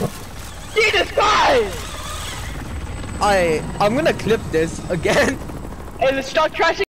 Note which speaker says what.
Speaker 1: Jesus Christ!
Speaker 2: I'm gonna clip this again.
Speaker 1: Hey, let's start trashing.